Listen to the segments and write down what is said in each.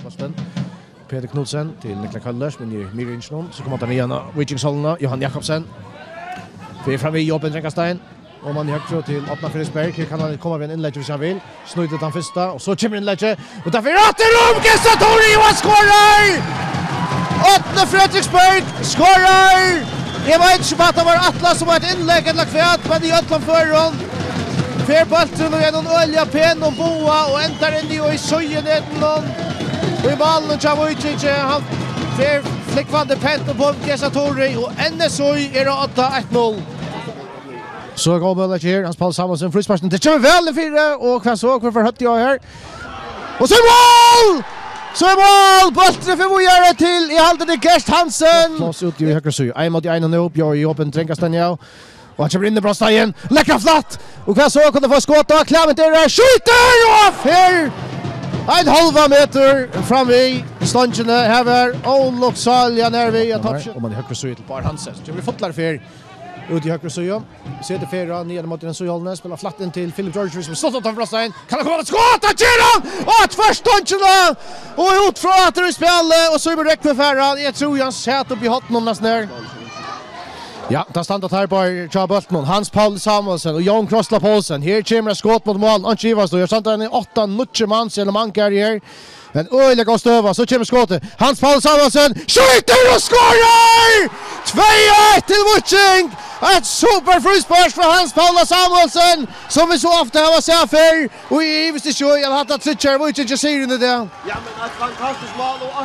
Jakobsen. Peter Knudsen till Niklas Köllers, men i Myrinchnon. Så kommer han igen av Wikingsholna, Johan Jakobsen. Vi är framme i jobben, Drenkastein. Och man högt till Åtna Fredriksberg. Här kan han komma vid en inlägg hvis han vill. Snöjdet han första, och så kommer inlägget. Och därför Atterum, Gestatori, och han skårar! Åtna Fredriksberg skårar! Jag vet inte vad det var Atlas som var ett inlägg eller kvärt, men i Atlan förrån. Fer bollen och genom Ölja Pen och Boa och ändar in i söjeneten och i ballen och Chavojic han fer flickvande pent på Gestatori och NSOI är det 8-1-0. Så går Möller här, Hans Paul Samuelsson frisparken. Det kommer väl i fyra och kvar så för hött jag här. Och så mål! Så mål! Bollen för Vojare till i halvtid Gerst Hansen. Plats ut i högra syd. En mot en nu Björn i öppen Drenkastein ja. Och han kommer in i brösta igen. Läckra flatt! Och kvar så kunde få skott och Clement där skjuter och här! En halva meter fram i stången här var Olof Salja när vi är toppskott. Och man i högra syd till Bar Hansen. Så vi fotlar för ut i högra syd. Sätter Ferra ner mot den Sojolne spelar flatt in till Philip George som stått utanför bröstan. Kan komma ett skott och Geron! Och ett först stången och ut från att det spelar och så är det rätt för Ferra. Jag tror han sätter upp i hatten nästan där. Ja, där standard här på Charles Hans Paul Samuelsson och Jan Krossla Paulsen. Här kommer skott mot mål. Anchivas då. Jag stannar en 8-9 man eller man karriär. En öliga går stöva så kommer skottet. Hans Paul Samuelsson skjuter och skårar! 2-1 till Wutching. Ett superfrispark från Hans Paul Samuelsson som vi så ofta har sett för och i visst ju jag har haft att switcha Wutching just ser in det. Ja, men ett fantastiskt mål och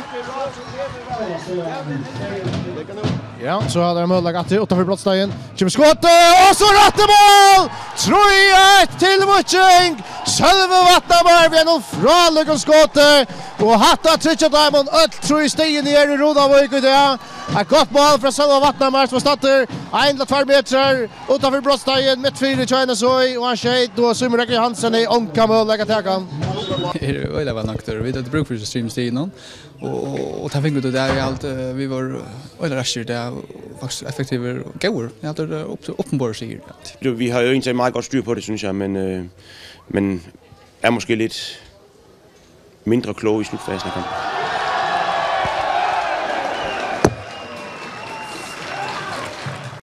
ja, så hade jag möjlighet att utanför brottstegen. Kommer skottet och så rätt mål! 3-1 till Wutching. Själva Vattenberg vid någon fraläggen skottet och hatta trycka Diamond öll tror stegen ner i Rodavik och det. Ett gott mål från själva Vattenberg som startar 1-2 meter utanför brottstegen mitt fyra China Soy och han skjut då Sumrek Hansen i onka möjlighet att ta kan. Det var nokter. Vi hade bruk för streamstegen och ta fingret där i allt vi var eller rasher där faktiskt effektivare och goer. Jag hade uppenbart sig. Vi har ju inte meget godt styr på det synes jeg, men er måske lidt mindre kloge i slutfasen af kampen.